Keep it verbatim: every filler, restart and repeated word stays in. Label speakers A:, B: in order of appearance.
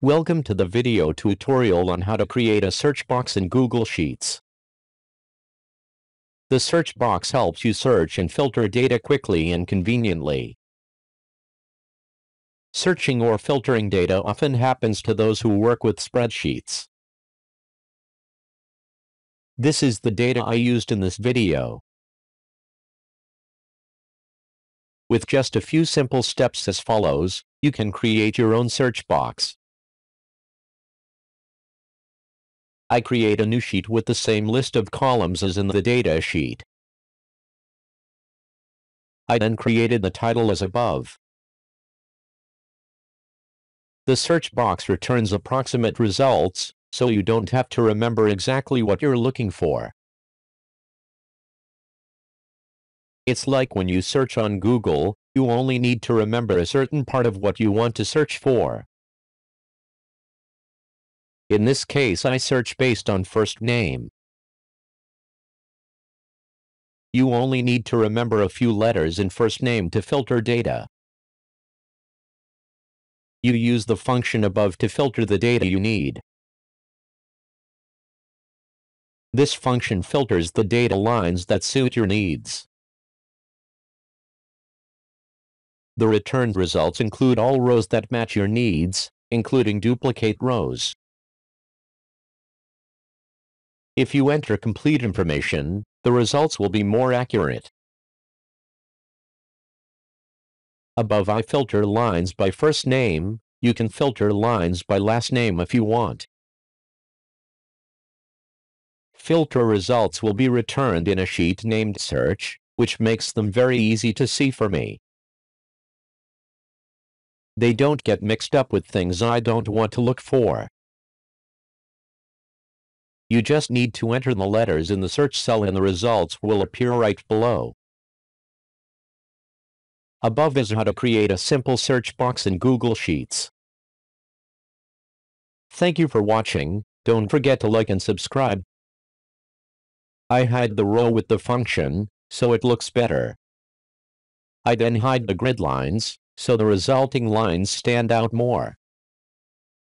A: Welcome to the video tutorial on how to create a search box in Google Sheets. The search box helps you search and filter data quickly and conveniently. Searching or filtering data often happens to those who work with spreadsheets. This is the data I used in this video. With just a few simple steps as follows, you can create your own search box. I create a new sheet with the same list of columns as in the data sheet. I then created the title as above. The search box returns approximate results, so you don't have to remember exactly what you're looking for. It's like when you search on Google, you only need to remember a certain part of what you want to search for. In this case, I search based on first name. You only need to remember a few letters in first name to filter data. You use the function above to filter the data you need. This function filters the data lines that suit your needs. The returned results include all rows that match your needs, including duplicate rows. If you enter complete information, the results will be more accurate. Above I filter lines by first name. You can filter lines by last name if you want. Filter results will be returned in a sheet named Search, which makes them very easy to see for me. They don't get mixed up with things I don't want to look for. You just need to enter the letters in the search cell and the results will appear right below. Above is how to create a simple search box in Google Sheets. Thank you for watching. Don't forget to like and subscribe. I hide the row with the function, so it looks better. I then hide the grid lines, so the resulting lines stand out more.